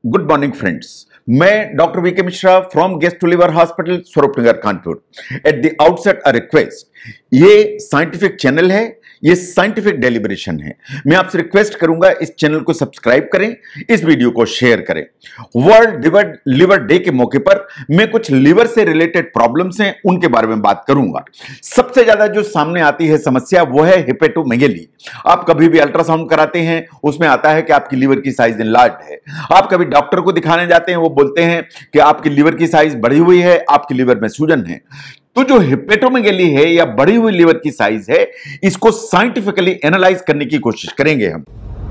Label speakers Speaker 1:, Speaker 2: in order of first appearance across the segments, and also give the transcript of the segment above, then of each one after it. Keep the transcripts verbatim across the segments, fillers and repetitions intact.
Speaker 1: Good morning friends. मैं doctor VK Mishra from gastro liver hospital Swaroopnagar Kanpur. At the outset a request, ये scientific channel है, ये scientific deliberation है। मैं आपसे रिक्वेस्ट करूंगा इस चैनल को सब्सक्राइब करें, इस वीडियो को शेयर करें। वर्ल्ड लिवर लिवर डे के मौके पर मैं कुछ लिवर से रिलेटेड प्रॉब्लम्स हैं उनके बारे में बात करूंगा। सबसे ज्यादा जो सामने आती है समस्या वो है हेपेटोमेगेली। आप कभी भी अल्ट्रासाउंड कराते हैं, उसमें आता है कि आपकी लिवर की साइज इनलार्ज्ड है। आप कभी डॉक्टर को दिखाने जाते हैं, वो बोलते हैं कि आपकी लिवर की साइज बढ़ी हुई है, आपकी लिवर में सूजन है। तो जो हेपेटोमेगेली है या बढ़ी हुई लिवर की साइज है, इसको साइंटिफिकली एनालाइज करने की कोशिश करेंगे हम।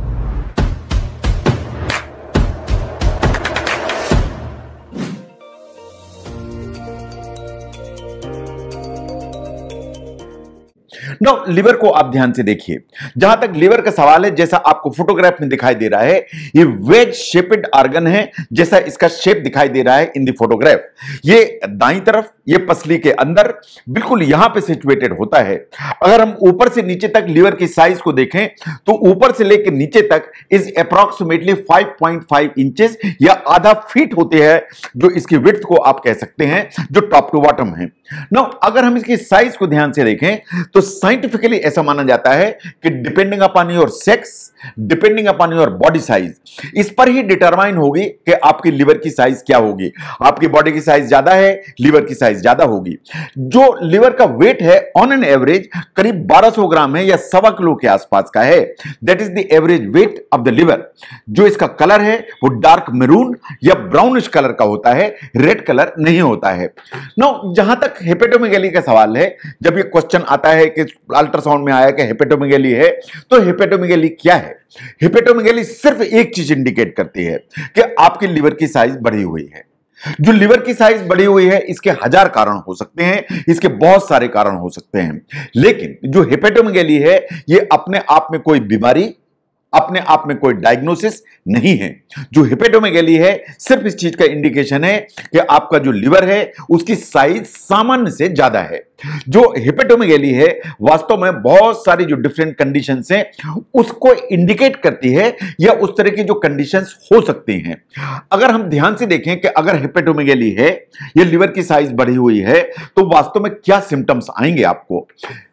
Speaker 1: नो लिवर को आप ध्यान से देखिए। जहां तक लिवर का सवाल है, जैसा आपको फोटोग्राफ में दिखाई दे रहा है, ये वेज शेपेड ऑर्गन है, जैसा इसका शेप दिखाई दे रहा है इन द फोटोग्राफ। ये दाईं तरफ, ये पसली के अंदर बिल्कुल यहां पे सिचुएटेड होता है। अगर हम ऊपर से नीचे तक लिवर की साइज को देखें तो ऊपर से लेकर नीचे तक is approximately five point five inches या आधा फीट होते हैं, जो इसकी विड्थ को आप कह सकते हैं, जो टॉप टू बॉटम है। नाउ अगर हम इसकी साइज को ध्यान से देखें तो साइंटिफिकली ऐसा माना जाता है कि depending upon your sex, depending upon your body size, इस पर ही डिटरमाइन होगी कि आपकी लिवर की साइज क्या होगी। आपकी बॉडी की साइज ज्यादा है, लिवर की साइज ज्यादा होगी। जो लिवर का वेट है ऑन एन एवरेज करीब बारह सौ ग्राम है या सवा किलो के आसपास का है। That is the average weight of the liver. जो इसका कलर है वो डार्क मैरून या ब्राउनिश कलर का होता है, रेड कलर नहीं होता है। नाउ जहां तक हेपेटोमेगेली का सवाल है, जब ये क्वेश्चन आता है कि अल्ट्रासाउंड में आया कि हेपेटोमेगेली है, तो हेपेटोमेगेली क्या है? हेपेटोमेगेली सिर्फ एक चीज इंडिकेट करती है कि आपकी लिवर की साइज बढ़ी हुई है। जो लिवर की साइज बढ़ी हुई है, इसके हजार कारण हो सकते हैं, इसके बहुत सारे कारण हो सकते हैं, लेकिन जो हेपेटोमेगेली है ये अपने आप में कोई बीमारी, अपने आप में कोई डायग्नोसिस नहीं है। जो हेपेटोमेगेली है सिर्फ इस चीज का इंडिकेशन है कि आपका जो लिवर है उसकी साइज सामान्य से ज्यादा है। जो हेपेटोमेगेली है वास्तव में बहुत सारी जो डिफरेंट कंडीशंस हैं उसको इंडिकेट करती है, या उस तरह की जो कंडीशंस हो सकती हैं। अगर हम ध्यान से देखें कि अगर हेपेटोमेगेली है, ये लिवर की साइज बढ़ी हुई है, तो वास्तव में क्या सिम्टम्स आएंगे आपको?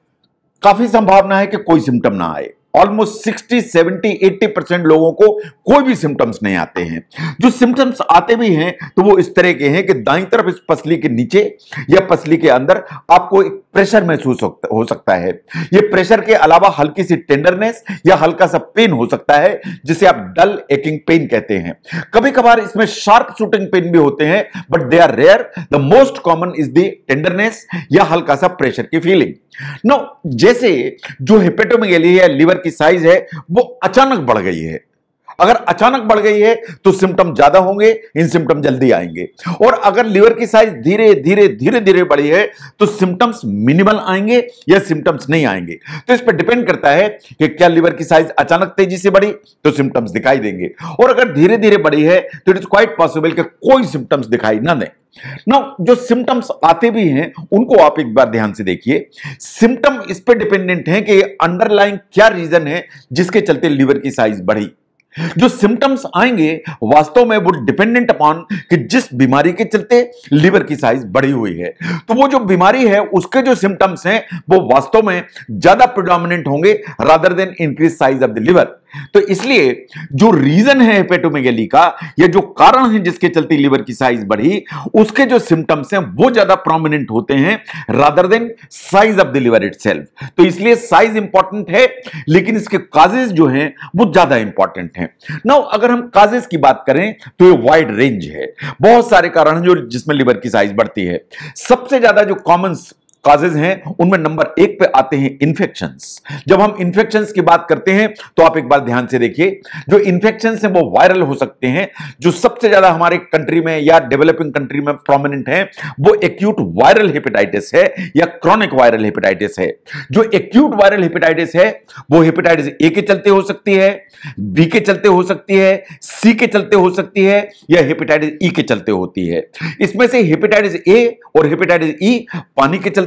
Speaker 1: काफी संभावना है कि कोई सिम्टम ना आए। Almost sixty, seventy, eighty percent लोगों को कोई भी सिम्टम्स नहीं आते हैं। जो सिम्टम्स आते भी हैं तो वो इस तरह के हैं कि दाईं तरफ इस पसली के नीचे या पसली के अंदर आपको एक प्रेशर महसूस हो सकता है। ये प्रेशर के अलावा हल्की सी टेंडरनेस या हल्का सा पेन हो सकता है, जिसे आप डल एकिंग पेन कहते हैं। कभी कभार इसमें शार्प शूटिंग पेन भी होते हैं, but they are rare. The most common is the tenderness या हल्का सा प्रेशर की फीलिंग। नो जैसे जो हेपेटोमेगेली है, लिवर की साइज है, वो अचानक बढ़ गई है। अगर अचानक बढ़ गई है तो सिम्टम ज्यादा होंगे, इन सिम्टम जल्दी आएंगे। और अगर लिवर की साइज धीरे धीरे धीरे धीरे बढ़ी है तो सिम्टम्स मिनिमल आएंगे या सिम्टम्स नहीं आएंगे। तो इस पर डिपेंड करता है कि क्या लिवर की साइज अचानक तेजी से बढ़ी तो सिम्टम्स दिखाई देंगे, और अगर धीरे धीरे बढ़ी है तो इट इज क्वाइट पॉसिबल कि कोई सिम्टम्स दिखाई ना दें। नाउ जो सिम्टम्स आते भी हैं उनको आप एक बार ध्यान से देखिए। सिम्टम इस पर डिपेंडेंट है कि अंडरलाइंग क्या रीजन है जिसके चलते लिवर की साइज बढ़ी। जो सिम्टम्स आएंगे वास्तव में वो डिपेंडेंट अपॉन कि जिस बीमारी के चलते लिवर की साइज बढ़ी हुई है, तो वो जो बीमारी है उसके जो सिम्टम्स हैं वो वास्तव में ज्यादा प्रिडोमिनेंट होंगे rather than increase size of the liver. तो इसलिए जो रीजन है हेपेटोमेगेली का, या जो कारण है जिसके चलते लिवर की साइज बढ़ी, उसके जो सिम्टम्स हैं वो ज्यादा प्रोमिनेंट होते हैं rather than size of the liver itself. तो इसलिए साइज इंपॉर्टेंट है, लेकिन इसके काजेस जो हैं वो ज्यादा इंपॉर्टेंट हैं। नाउ अगर हम काजेस की बात करें तो ये वाइड रेंज है, बहुत सारे कारण हैं जो जिसमें लिवर की साइज बढ़ती है। सबसे ज्यादा जो कॉमन काजेज हैं उनमें नंबर एक पे आते हैं इन्फेक्शंस। जब हम इन्फेक्शंस की बात करते हैं तो आप एक बार ध्यान से देखिए, जो इन्फेक्शंस हैं वो वायरल हो सकते हैं। जो सबसे ज्यादा हमारे कंट्री में या डेवलपिंग कंट्री में प्रोमिनेंट है वो एक्यूट वायरल हेपेटाइटिस है या क्रॉनिक वायरल हेपेटाइटिस है। जो एक्यूट वायरल हेपेटाइटिस है वो हेपेटाइटिस ए के चलते हो सकती है, बी के चलते हो सकती है, सी के चलते हो सकती है, या हेपेटाइटिस ई के चलते होती है। इसमें से हेपेटाइटिस ए और हेपेटाइटिस ई पानी के चलते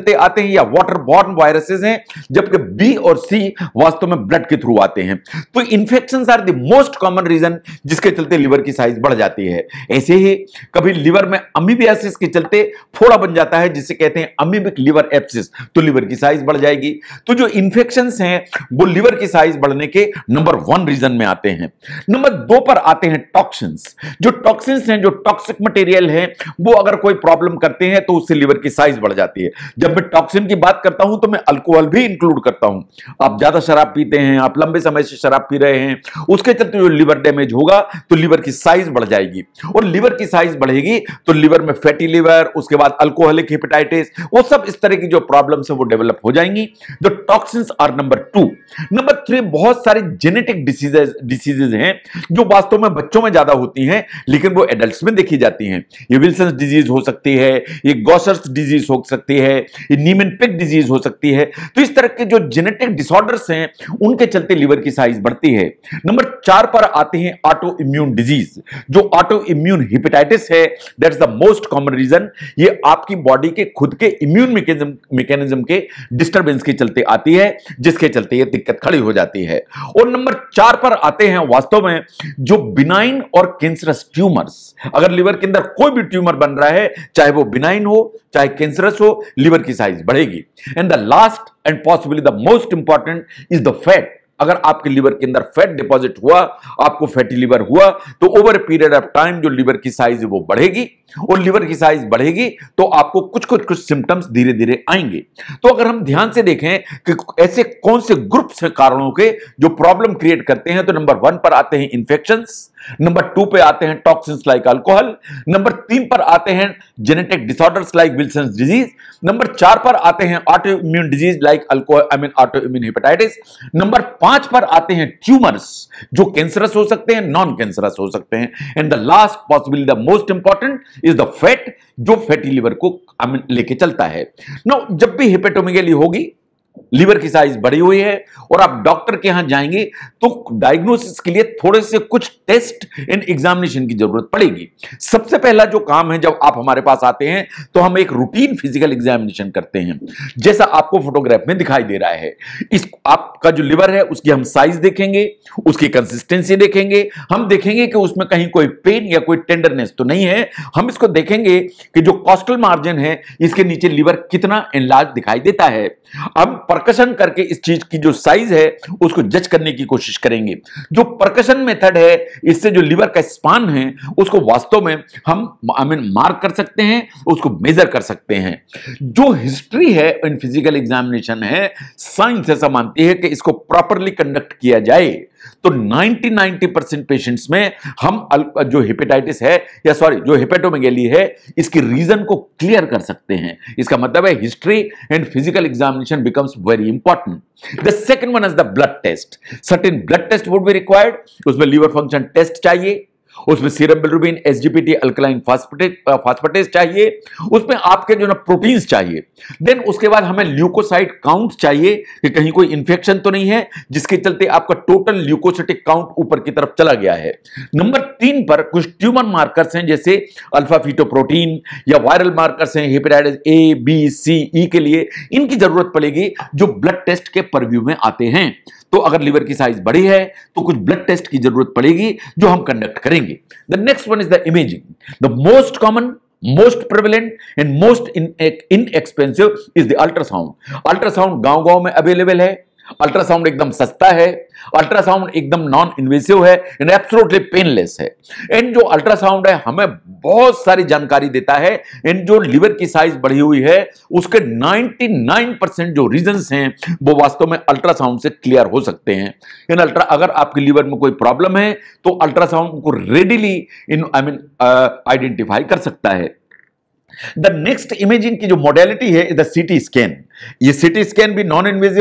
Speaker 1: चलते आते हैं या वाटर बॉर्न वायरसेस हैं, जबकि बी और सी वास्तव में ब्लड के थ्रू आते हैं। तो infections are the most common reason जिसके चलते लिवर की साइज बढ़ जाती है। ऐसे ही कभी लिवर में अमीबियासिस के चलते फोड़ा बन जाता है जिसे कहते हैं अमीबिक लिवर एब्सिस, तो लिवर की साइज बढ़ जाएगी। तो जो इन्फेक्शंस हैं वो लिवर की साइज बढ़ने के नंबर वन रीजन में आते हैं। नंबर दो पर आते हैं टॉक्सिन्स। जो टॉक्सिन्स हैं, जो टॉक्सिक मटेरियल हैं, वो अगर कोई प्रॉब्लम करते हैं तो उससे लिवर की साइज बढ़ जाती है। जब मैं टॉक्सिन की बात करता हूं तो मैं अल्कोहल भी इंक्लूड करता हूं। आप ज्यादा शराब पीते हैं, आप लंबे समय से शराब पी रहे हैं, उसके चलते जो लिवर डैमेज होगा तो लिवर की साइज बढ़ जाएगी, और लिवर की साइज बढ़ेगी तो लिवर में फैटी लिवर, उसके बाद अल्कोहलिक हेपेटाइटिस, वो सब इस तरह की जो प्रॉब्लम्स है वो डेवलप हो जाएंगी। The toxins are number two. Number three, बहुत सारे जेनेटिक डिसीजेज डिसीजेज हैं जो वास्तव में बच्चों में ज्यादा होती हैं लेकिन वो एडल्ट्स में देखी जाती हैं। ये विल्सन्स डिजीज हो सकती है, ये गॉसर्स डिजीज हो सकती है, ये नीमेन-पिक डिजीज हो सकती है। तो इस तरह के जो जेनेटिक डिसऑर्डर्स हैं उनके चलते लिवर की साइज बढ़ती है। नंबर चार पर आते हैं ऑटो इम्यून डिजीज। जो ऑटो इम्यून हेपेटाइटिस है, that's the most common reason. ये आपकी बॉडी के खुद के इम्यून मैकेनिज्म मैकेनिज्म के डिस्टर्बेंस के चलते आती है, जिसके चलते ये दिक्कत खड़ी हो जाती है। और नंबर चार पर आते हैं वास्तव में जो बिनाइन और कैंसरस ट्यूमर्स। अगर लिवर के अंदर कोई भी ट्यूमर बन रहा है, चाहे वो बिनाइन हो चाहे कैंसरस हो, लिवर की साइज बढ़ेगी। And the last and possibly the most important is the fat. अगर आपके लिवर के अंदर फैट डिपॉजिट हुआ, आपको फैटी लिवर हुआ, तो over a period of time जो लिवर की साइज है वो बढ़ेगी, और लिवर की साइज बढ़ेगी तो आपको कुछ कुछ कुछ सिम्टम्स धीरे धीरे आएंगे। तो अगर हम ध्यान से देखें कि ऐसे कौन से ग्रुप्स हैं कारणों के जो प्रॉब्लम क्रिएट करते हैं, तो नंबर वन पर आते हैं इंफेक्शंस, नंबर टू पे आते हैं टॉक्सिन्स लाइक अल्कोहल, नंबर तीन पर आते हैं genetic disorders like Wilson's disease, number चार पर आते हैं auto immune disease like alcohol I mean auto immune hepatitis, number पांच पर आते हैं ट्यूमर्स जो कैंसरस हो सकते हैं, नॉन कैंसरस हो सकते हैं, and the last possibly the most important is the fat जो फैटी लिवर को आई मीन लेके चलता है। नो, जब भी हेपेटोमेगाली होगी, लिवर की साइज बढ़ी हुई है और आप डॉक्टर के यहां जाएंगे तो डायग्नोसिस के लिए थोड़े से कुछ टेस्ट एंड एग्जामिनेशन की जरूरत पड़ेगी। सबसे पहला जो काम है, जब आप हमारे पास आते हैं तो हम एक रूटीन फिजिकल एग्जामिनेशन करते हैं, जैसा आपको फोटोग्राफ में दिखाई दे रहा है। इस आपका जो लिवर है उसकी हम साइज देखेंगे, उसकी कंसिस्टेंसी देखेंगे, हम देखेंगे कि उसमें कहीं कोई पेन या कोई टेंडरनेस तो नहीं है। हम इसको देखेंगे कि जो कॉस्टल मार्जिन है इसके नीचे लिवर कितना एनलार्ज दिखाई देता है। अब परकशन करके इस चीज की जो साइज है उसको जज करने की कोशिश करेंगे। जो परकशन मेथड है, इससे जो लिवर का स्पान है उसको वास्तव में हम आई मीन मार्क कर सकते हैं, उसको मेजर कर सकते हैं। जो हिस्ट्री है इन फिजिकल एग्जामिनेशन है, साइंस ऐसा मानती है कि इसको प्रॉपरली कंडक्ट किया जाए तो नब्बे नब्बे परसेंट पेशेंट्स में हम जो हेपेटाइटिस है या सॉरी जो हेपेटोमेगाली है इसके रीजन को क्लियर कर सकते हैं। इसका मतलब है history and physical examination becomes very important. The second one is the blood test. Certain blood test would be required. उसमें लीवर फंक्शन टेस्ट चाहिए, उसमें serum bilirubin, SGPT, alkaline phosphatase चाहिए, उसमें आपके जो ना प्रोटीन्स चाहिए। देन उसके बाद हमें ल्यूकोसाइट काउंट चाहिए कि कहीं कोई इंफेक्शन तो नहीं है जिसके चलते आपका टोटल ल्यूकोसाइटिक काउंट ऊपर की तरफ चला गया है। नंबर तीन पर कुछ ट्यूमर मार्कर्स हैं जैसे अल्फा फीटोप्रोटीन या वायरल मार्कर्स हैं hepatitis A B C E के लिए, इनकी जरूरत पड़ेगी जो ब्लड टेस्ट के परव्यू में आते हैं। तो अगर लिवर की साइज बड़ी है तो कुछ ब्लड टेस्ट की जरूरत पड़ेगी जो हम कंडक्ट करेंगे। The next one is the imaging. The most common, most prevalent and most inexpensive is the ultrasound. Ultrasound गांव गांव में अवेलेबल है, अल्ट्रासाउंड एकदम सस्ता है, अल्ट्रासाउंड एकदम नॉन इन्वेसिव है एंड एब्सोल्युटली पेनलेस है। एंड जो अल्ट्रासाउंड है हमें बहुत सारी जानकारी देता है। एंड जो लिवर की साइज बढ़ी हुई है उसके निन्यानवे परसेंट जो रीजंस हैं वो वास्तव में अल्ट्रासाउंड से क्लियर हो सकते हैं। इन अल्ट्रा अगर आपके लिवर में कोई प्रॉब्लम है तो अल्ट्रासाउंड को readily in I mean identify कर सकता है। द नेक्स्ट इमेजिंग की जो मॉडलिटी है द सीटी स्कैन। ये सीटी स्कैन भी नॉन इन्वेजिव है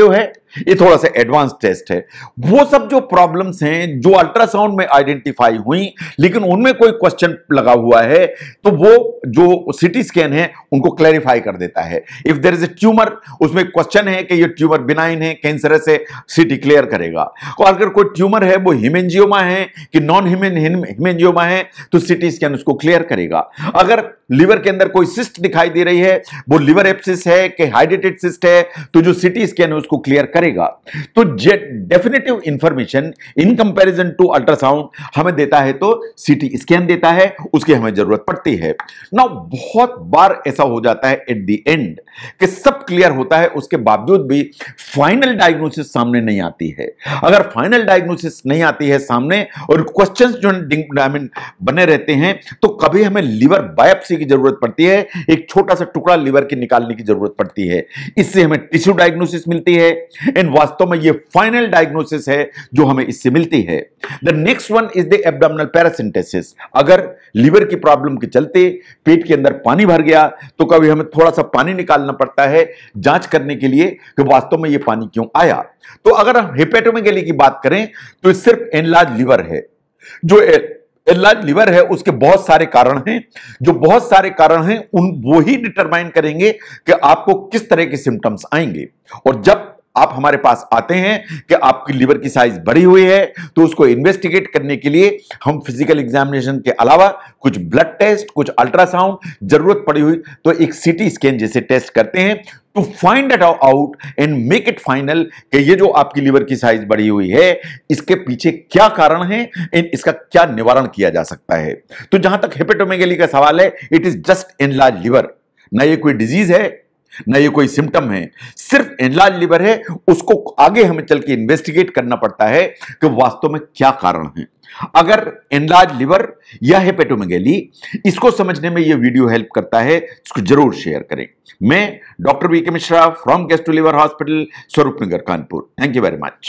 Speaker 1: ये थोड़ा सा एडवांस टेस्ट है। वो सब जो प्रॉब्लम्स हैं जो अल्ट्रासाउंड में आइडेंटिफाई हुई लेकिन उनमें कोई क्वेश्चन लगा हुआ है, तो वो जो सीटी स्कैन है उनको क्लैरिफाई कर देता है। If there is a tumour, उसमें क्वेश्चन है कि ये ट्यूमर बिनाइन है, कैंसरस है, सीटी क्लियर करेगा। और अगर कोई ट्यूमर है वो हिमेंजियोमा है कि नॉन हिमेंजियोमा है, तो सीटी स्कैन उसको क्लियर करेगा। अगर लिवर के अंदर कोई सिस्ट दिखाई दे रही है, वो लिवर एब्सिस है कि हाइड्रेटेड सिस्ट है, तो जो सीटी स्कैन है उसको क्लियर करेगा। तो definitive information in comparison to ultrasound हमें देता है तो सीटी स्कैन देता है, उसकी हमें जरूरत पड़ती है। ना बहुत बार ऐसा हो जाता है एट द एंड कि सब क्लियर होता है, उसके बावजूद भी फाइनल डायग्नोसिस सामने नहीं आती है। अगर फाइनल डायग्नोसिस नहीं आती है सामने और क्वेश्चंस जो आई मीन बने रहते हैं, तो कभी हमें लिवर बायोप्सी की जरूरत पड़ती है, एक छोटा सा टुकड़ा लिवर की निकालने की जरूरत पड़ती है। इससे हमें टिश्यू डायग्नोसिस मिलती है। इन वास्तव में ये फाइनल डायग्नोसिस है जो हमें इससे मिलती है। The next one is the abdominal paracentesis. अगर लिवर की प्रॉब्लम के चलते पेट के अंदर पानी भर गया, तो कभी हमें थोड़ा सा पानी निकालना पड़ता है जांच करने के लिए कि वास्तव में ये पानी क्यों आया। तो अगर हम हेपेटोमेगैली की बात करें तो ये सिर्फ एनलार्ज लिवर है। जो एनलार्ज लिवर है उसके बहुत सारे कारण हैं, जो बहुत सारे कारण हैं उन वो ही डिटरमाइन करेंगे कि आपको किस तरह के सिम्टम्स आएंगे। और जब आप हमारे पास आते हैं कि आपकी लिवर की साइज बढ़ी हुई है, तो उसको इन्वेस्टिगेट करने के लिए हम फिजिकल एग्जामिनेशन के अलावा कुछ ब्लड टेस्ट, कुछ अल्ट्रासाउंड, जरूरत पड़ी हुई तो एक सीटी स्कैन जैसे टेस्ट करते हैं to find it out and make it final कि ये जो आपकी लिवर की साइज बढ़ी हुई है इसके पीछे क्या कारण है, इसका क्या निवारण किया जा सकता है। तो जहां तक हेपेटोमेगैली का सवाल है, it is just enlarge liver, ना ये कोई डिजीज है ना ये कोई सिम्टम है, सिर्फ एनलार्ज लिवर है। उसको आगे हमें चल के इन्वेस्टिगेट करना पड़ता है कि वास्तव में क्या कारण है। अगर एनलार्ज लिवर या हेपेटोमेगैली, इसको समझने में यह वीडियो हेल्प करता है, इसको जरूर शेयर करें। मैं doctor V K Mishra from gastro liver hospital, Swaroopnagar, Kanpur. Thank you very much.